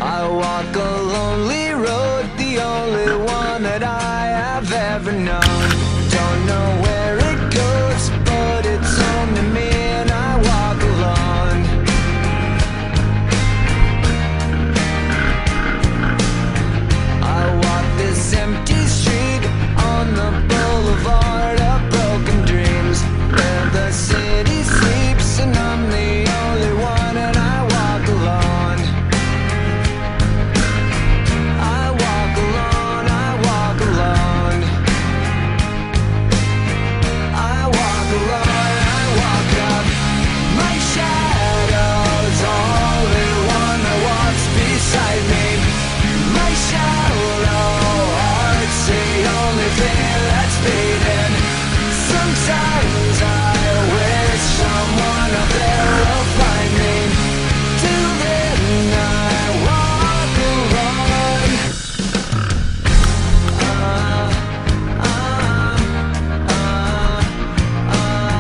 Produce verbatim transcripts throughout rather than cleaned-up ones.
I walk a lonely road, the only one that I have ever known. Don't know where it goes, but it's home to me, and I walk alone. I walk this empty street on the boulevard of broken dreams, where the city sleeps and I'm the only one, and I walk alone. I walk alone, I walk alone. I walk alone, I walk up. My shadow's only one that walks beside me. My shallow heart's the only thing that's beating. Sometimes I wish someone up there will find me. Till then I walk alone. Uh, uh, uh, uh,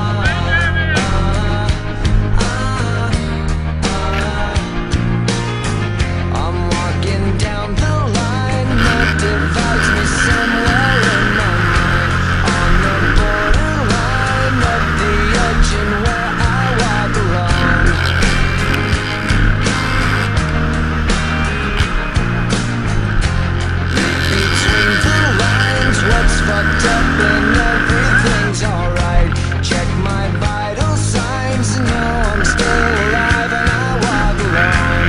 uh, I'm walking down the line that divides me somewhere in my mind, on the borderline of the ocean where I walk alone. Between the lines, what's fucked up and everything's alright. Check my vital signs and know I'm still alive, and I walk alone.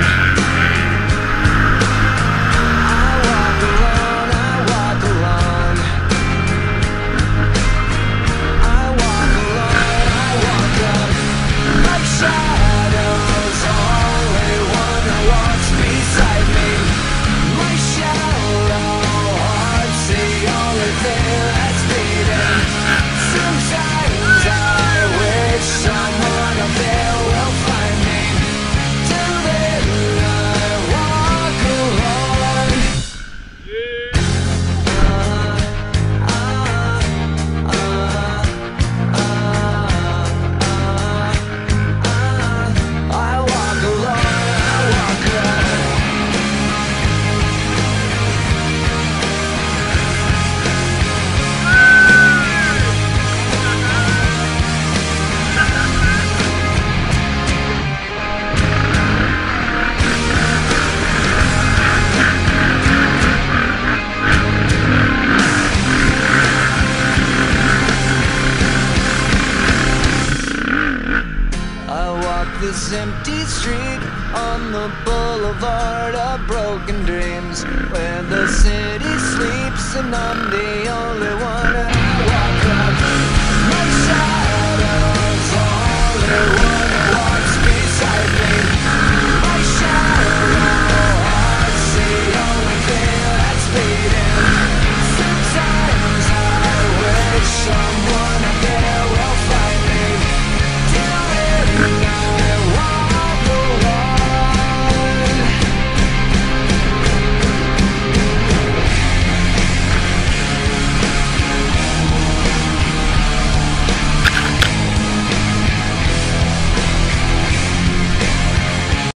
I walk alone, I walk alone. I walk alone, I walk up. My shadow's only one that walks beside me. My shallow heart's the only thing that's beating. Sometimes I wish someone up there will find me. Till then I walk alone. I walk alone, I walk alone. I walk this empty street on the boulevard of broken dreams, where the city sleeps and I'm the only one.